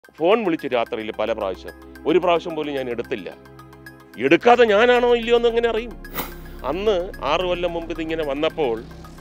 Phone വിളിച്ച് രാത്രിയിൽ പല പ്രാവശ്യം, ഒരു പ്രാവശ്യം പോലും ഞാൻ എടുത്തില്ല. എടുക്കാതെ ഞാനാണോ ഇല്ലയോ എന്ന് എങ്ങനെ അറിയും? അന്ന് 6 കൊല്ലം മുമ്പ് ഇതിങ്ങനെ വന്നപ്പോൾ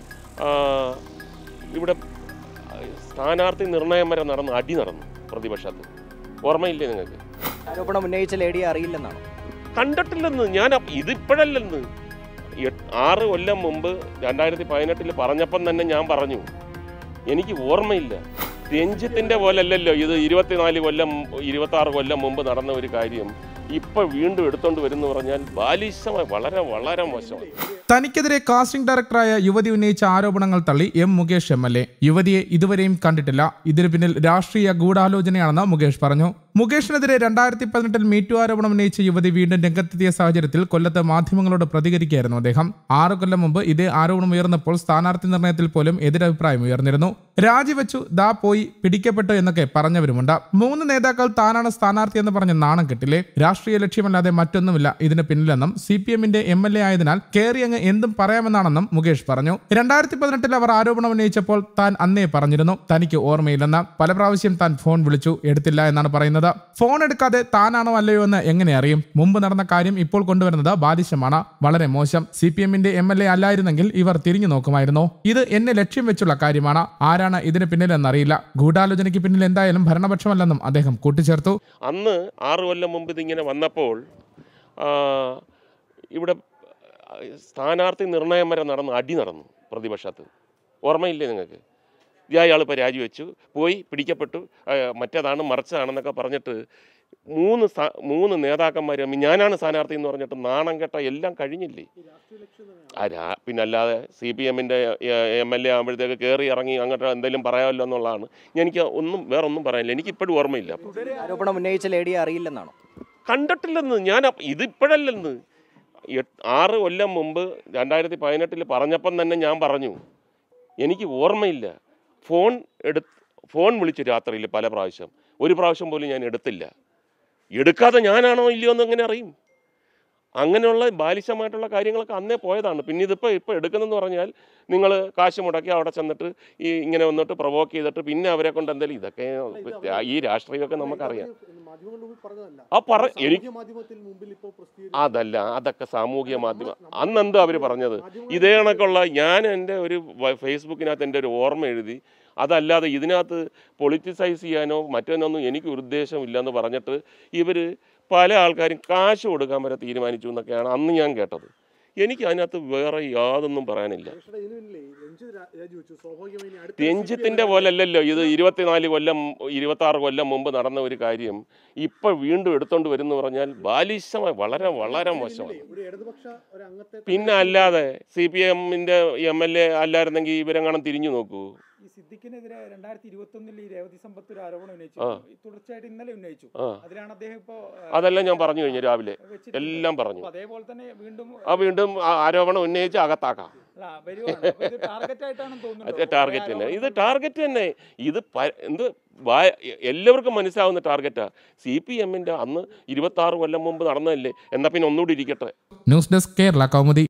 ഇവിടെ സ്ഥാനാർത്ഥി നിർണയം വരെ അടി നടന്നു പ്രതിപക്ഷത്ത്. ഓർമ്മയില്ലേ നിങ്ങൾക്ക്? ആരോപണം ഉന്നയിച്ച ലേഡിയെ അറിയില്ലെന്നാണോ? കണ്ടിട്ടില്ലെന്ന്. ഞാൻ ഇതിപ്പോഴല്ലെന്ന് 6 കൊല്ലം മുമ്പ് 2018 പറഞ്ഞപ്പം തന്നെ ഞാൻ പറഞ്ഞു, എനിക്ക് ഓർമ്മയില്ല. രഞ്ജിത്തിൻ്റെ പോലല്ലല്ലോ ഇത് 24 കൊല്ലം 26 കൊല്ലം മുമ്പ് നടന്ന ഒരു കാര്യം ഇപ്പോൾ വീണ്ടും എടുത്തോണ്ട് വരുന്നു പറഞ്ഞാൽ ബാലിശമായി, വളരെ വളരെ മോശമാണ്. തനിക്കെതിരെ കാസ്റ്റിംഗ് ഡയറക്ടറായ യുവതി ഉന്നയിച്ച ആരോപണങ്ങൾ തള്ളി മുകേഷ് MLA. യുവതിയെ ഇതുവരെയും കണ്ടിട്ടില്ല. ഇതിന് പിന്നിൽ രാഷ്ട്രീയ ഗൂഢാലോചനയാണെന്ന് മുകേഷ് പറഞ്ഞു. മുകേഷിനെതിരെ 2018 മീറ്റു ആരോപണം ഉന്നയിച്ച യുവതി വീണ്ടും രംഗത്തെത്തിയ സാഹചര്യത്തിൽ കൊല്ലത്ത് മാധ്യമങ്ങളോട് പ്രതികരിക്കുകയായിരുന്നു അദ്ദേഹം. 6 കൊല്ലം മുമ്പ് ഇതേ ആരോപണം ഉയർന്നപ്പോൾ സ്ഥാനാർത്ഥി നിർണയത്തിൽ പോലും എതിരഭിപ്രായം ഉയർന്നിരുന്നു. രാജിവെച്ചു, ദാ പോയി, പിടിക്കപ്പെട്ടു എന്നൊക്കെ പറഞ്ഞവരുമുണ്ട്. 3 നേതാക്കൾ താനാണ് സ്ഥാനാർത്ഥി എന്ന് പറഞ്ഞ് നാണം കെട്ടില്ലേ? രാഷ്ട്രീയ ലക്ഷ്യമല്ലാതെ മറ്റൊന്നുമില്ല ഇതിന് പിന്നിലെന്നും CPMന്റെ MLA ആയതിനാൽ കേറി അങ്ങ് എന്തും പറയാമെന്നാണെന്നും മുകേഷ് പറഞ്ഞു. 2018 അവർ ആരോപണം ഉന്നയിച്ചപ്പോൾ താൻ അന്നേ പറഞ്ഞിരുന്നു തനിക്ക് ഓർമ്മയില്ലെന്ന്. പല പ്രാവശ്യം താൻ ഫോൺ വിളിച്ചു, എടുത്തില്ല എന്നാണ് പറയുന്നത്. ഫോൺ എടുക്കാതെ താനാണോ അല്ലയോ എന്ന് എങ്ങനെ അറിയും? മുമ്പ് നടന്ന കാര്യം ഇപ്പോൾ കൊണ്ടുവരുന്നത് ബാലിശമാണ്, വളരെ മോശം. CPMന്റെ MLA അല്ലായിരുന്നെങ്കിൽ ഇവർ തിരിഞ്ഞു നോക്കുമായിരുന്നു. ഇത് എന്നെ ലക്ഷ്യം വെച്ചുള്ള കാര്യമാണ്. ആരാണ് ഇതിന് പിന്നിലെന്നറിയില്ല. ഗൂഢാലോചനയ്ക്ക് പിന്നിൽ എന്തായാലും ഭരണപക്ഷമല്ലെന്നും അദ്ദേഹം കൂട്ടിച്ചേർത്തു. അന്ന് 6 കൊല്ലം മുമ്പ് ഇതിങ്ങനെ വന്നപ്പോൾ ഇവിടെ സ്ഥാനാർത്ഥി നിർണയം വരെ അടി നടന്നു പ്രതിപക്ഷത്ത്. ഓർമ്മയില്ലേ നിങ്ങൾക്ക്? അയാൾ ഇപ്പോൾ രാജിവെച്ചു, പോയി, പിടിക്കപ്പെട്ടു, മറ്റേതാണ് മറിച്ചതാണെന്നൊക്കെ പറഞ്ഞിട്ട് 3 നേതാക്കന്മാർ ഞാനാണ് സ്ഥാനാർത്ഥി എന്ന് പറഞ്ഞിട്ട് നാണം കെട്ട എല്ലാം കഴിഞ്ഞില്ലേ? പിന്നല്ലാതെ CPMന്റെ MLA ആകുമ്പോഴത്തേക്ക് കയറി ഇറങ്ങി അങ്ങോട്ട് എന്തെങ്കിലും പറയാമല്ലോ എന്നുള്ളതാണ്. എനിക്ക് വേറൊന്നും പറയാനില്ല. എനിക്കിപ്പോഴും ഓർമ്മയില്ല. ആരോപണം ഉന്നയിച്ച ലേഡിയെ അറിയില്ലെന്നാണോ? കണ്ടിട്ടില്ലെന്ന്. ഞാൻ ഇതിപ്പോഴല്ലെന്ന് 6 കൊല്ലം മുമ്പ് 2018 പറഞ്ഞപ്പം തന്നെ ഞാൻ പറഞ്ഞു, എനിക്ക് ഓർമ്മയില്ല. ഫോൺ വിളിച്ച് രാത്രിയിൽ പല പ്രാവശ്യം, ഒരു പ്രാവശ്യം പോലും ഞാൻ എടുത്തില്ല. എടുക്കാതെ ഞാനാണോ ഇല്ലയോ എന്ന് എങ്ങനെ അറിയും? അങ്ങനെയുള്ള ബാലിശമായിട്ടുള്ള കാര്യങ്ങളൊക്കെ അന്നേ പോയതാണ്. പിന്നെ ഇപ്പോൾ എടുക്കുന്നതെന്ന് പറഞ്ഞാൽ നിങ്ങൾ കാശ് മുടക്കി അവിടെ ചെന്നിട്ട് ഇങ്ങനെ വന്നിട്ട് പ്രൊവോക്ക് ചെയ്തിട്ട് പിന്നെ അവരെ കൊണ്ട് എന്തെങ്കിലും, ഇതൊക്കെ ഈ രാഷ്ട്രീയമൊക്കെ നമുക്കറിയാം. അതല്ല, അതൊക്കെ സാമൂഹിക മാധ്യമം. അന്നെന്താ അവർ പറഞ്ഞത്? ഇതേ കണക്കുള്ള ഞാൻ എൻ്റെ ഒരു ഫേസ്ബുക്കിനകത്ത് എൻ്റെ ഒരു ഓർമ്മ എഴുതി. അതല്ലാതെ ഇതിനകത്ത് പൊളിറ്റിസൈസ് ചെയ്യാനോ മറ്റൊന്നൊന്നും എനിക്ക് ഉദ്ദേശമില്ലെന്ന് പറഞ്ഞിട്ട് ഇവർ പല ആൾക്കാരും കാശ് കൊടുക്കാൻ വരെ തീരുമാനിച്ചു എന്നൊക്കെയാണ് അന്ന് ഞാൻ കേട്ടത്. എനിക്ക് അതിനകത്ത് വേറെ യാതൊന്നും പറയാനില്ല. രഞ്ജിത്തിൻ്റെ പോലല്ലല്ലോ ഇത് 24 കൊല്ലം 26 കൊല്ലം മുമ്പ് നടന്ന ഒരു കാര്യം ഇപ്പോൾ വീണ്ടും എടുത്തോണ്ട് വരുന്നു പറഞ്ഞാൽ ബാലിശമായി, വളരെ വളരെ മോശമാണ്. പിന്നെ അല്ലാതെ CPMന്റെ MLA അല്ലായിരുന്നെങ്കിൽ ഇവരെങ്ങാനും തിരിഞ്ഞു നോക്കൂ. സിദ്ദിഖിനെതിരെ 2021 രേവതി സമ്പത്ത് ഒരു ആരോപണം ഉന്നയിച്ചു, തുടർച്ചയായിട്ട് ഇന്നലെ ഉന്നയിച്ചു. അതിലാണ് അദ്ദേഹം ഇപ്പോൾ അതെല്ലാം ഞാൻ പറഞ്ഞു കഴിഞ്ഞു, രാവിലെ എല്ലാം പറഞ്ഞു. അതേപോലെ തന്നെ വീണ്ടും ആരോപണം ഉന്നയിച്ച് അകത്താക്കാം. ടാർഗറ്റ് തന്നെ, ഇത് ടാർഗറ്റ് തന്നെ. ഇത് എല്ലാവർക്കും മനസ്സിലാവുന്ന ടാർഗറ്റാ. CPMന്റെ അന്ന് 26 കൊല്ലം മുമ്പ് നടന്നതല്ലേ, എന്നാ പിന്നെ ഒന്നുകൂടി ഇരിക്കട്ടെ. News desk, Kerala Kaumudi.